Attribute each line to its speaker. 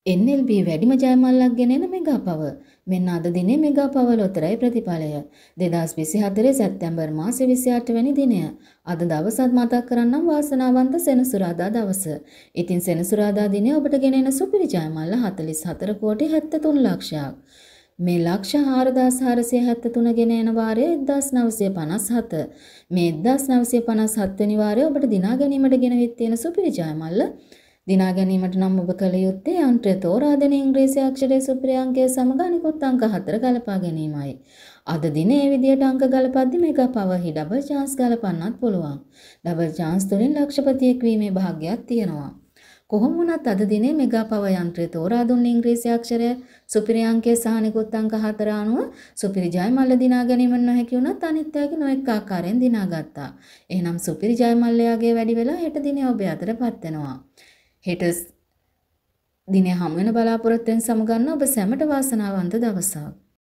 Speaker 1: NLB වැඩිම ජයමල්ලක් ගෙනෙන mega පව. මෙන්න අද දිනේ මෙගා පව ලොතරැයි ප්‍රතිඵලය. 2024 සැප්තැම්බර් මාසේ 28 වැනි දිනය. අද දවසත් මතක් කරන්නම් වාසනාවන්ත සෙනසුරාදා දවස. ඉතින් සෙනසුරාදා දිනේ ඔබට ගෙනෙන සුපිරි ජයමල්ල 44 කෝටි 73 ලක්ෂයක්. මේ ලක්ෂ 4473 ගෙන එන වාරය 1957. මේ 1957 වෙනි වාරය ඔබට දිනා ගැනීමට ගෙනවිත් තියෙන සුපිරි ජයමල්ල. දිනා ගැනීමට නම් ඔබ කළ යුත්තේ යන්ත්‍රය තෝරා දෙන ඉංග්‍රීසි අක්ෂරයේ සුපිරි අංකය සමග අනිකුත් අංක 4 ගලපා ගැනීමයි. අද දිනේ මේ විදියට අංක ගලපද්දි මෙගා පවර්හි ඩබල් chance ගලපන්නත් පුළුවන්. ඩබල් chance තුලින් ලක්ෂපතියෙක් වීමේ භාග්‍යයක් තියෙනවා. කොහොම වුණත් අද දිනේ මෙගා පව යන්ත්‍රය තෝරා දුන්න ඉංග්‍රීසි අක්ෂරය සුපිරි අංකයේ සහ නිකුත් අංක 4 අනුව සුපිරි ජයමල්ල දිනා ගැනීම නොහැකි වුණත් අනිත්‍යයේ නොඑක ආකාරයෙන් දිනාගත්තා. එහෙනම් සුපිරි ජයමල්ලයාගේ වැඩි වෙලා හෙට දිනේ ඔබ අතරපත් වෙනවා. හෙට දිනේ හමු වෙන බලාපොරොත්තුෙන් සමුගන්න ඔබ සැමට වාසනාවන්ත දවසක්.